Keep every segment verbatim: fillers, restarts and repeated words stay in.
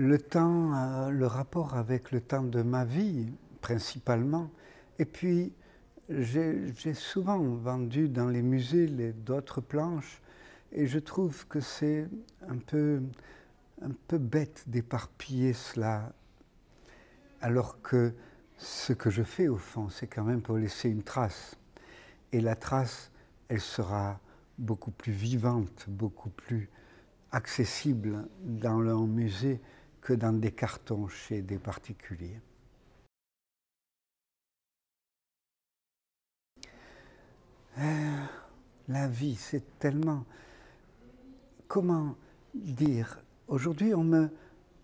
le temps, euh, le rapport avec le temps de ma vie, principalement. Et puis, j'ai souvent vendu dans les musées d'autres planches, et je trouve que c'est un peu, un peu bête d'éparpiller cela, alors que ce que je fais, au fond, c'est quand même pour laisser une trace. Et la trace, elle sera beaucoup plus vivante, beaucoup plus accessible dans le musée que dans des cartons chez des particuliers. Euh, la vie, c'est tellement... Comment dire? Aujourd'hui, on me...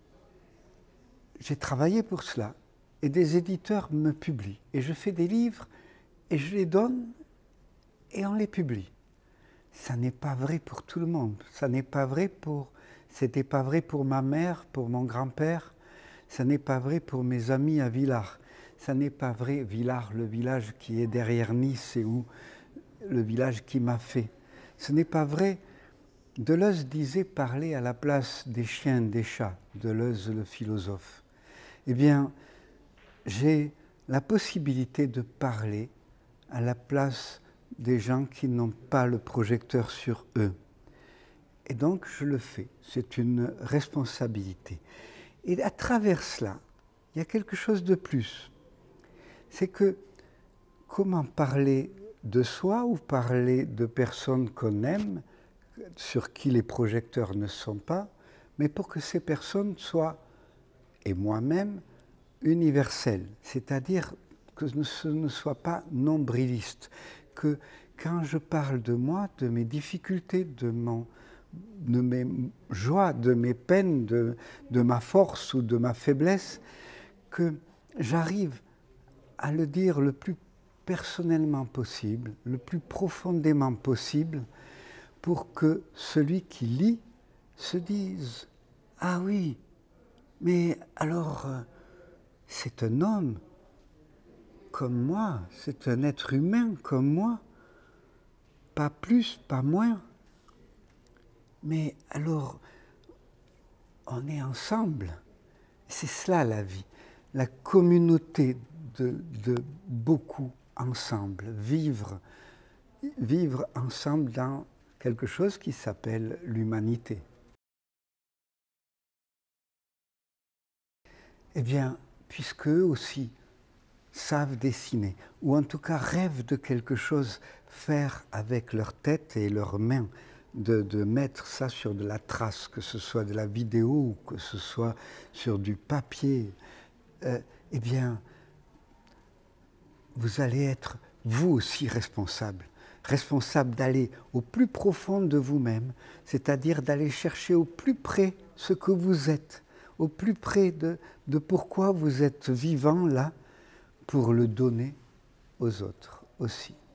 J'ai travaillé pour cela, et des éditeurs me publient. Et je fais des livres, et je les donne, et on les publie. Ça n'est pas vrai pour tout le monde. Ça n'est pas vrai pour... C'était pas vrai pour ma mère, pour mon grand-père. Ça n'est pas vrai pour mes amis à Villars. Ça n'est pas vrai, Villars, le village qui est derrière Nice et où le village qui m'a fait. Ce n'est pas vrai. Deleuze disait parler à la place des chiens, des chats. Deleuze, le philosophe. Eh bien, j'ai la possibilité de parler à la place des gens qui n'ont pas le projecteur sur eux. Et donc, je le fais. C'est une responsabilité. Et à travers cela, il y a quelque chose de plus. C'est que comment parler de soi ou parler de personnes qu'on aime, sur qui les projecteurs ne sont pas, mais pour que ces personnes soient, et moi-même, universelles. C'est-à-dire que ce ne soit pas nombriliste. Que quand je parle de moi, de mes difficultés, de, mon, de mes joies, de mes peines, de, de ma force ou de ma faiblesse, que j'arrive à le dire le plus personnellement possible, le plus profondément possible, pour que celui qui lit se dise « Ah oui, mais alors, c'est un homme comme moi, c'est un être humain comme moi, pas plus, pas moins. Mais alors, on est ensemble. » C'est cela la vie, la communauté de, de beaucoup ensemble, vivre, vivre ensemble dans quelque chose qui s'appelle l'humanité. Eh bien, puisqu'eux aussi savent dessiner, ou en tout cas rêvent de quelque chose, faire avec leur tête et leurs mains, de, de mettre ça sur de la trace, que ce soit de la vidéo ou que ce soit sur du papier, euh, eh bien, vous allez être vous aussi responsable. Responsable d'aller au plus profond de vous-même, c'est-à-dire d'aller chercher au plus près ce que vous êtes, au plus près de, de pourquoi vous êtes vivant là, pour le donner aux autres aussi.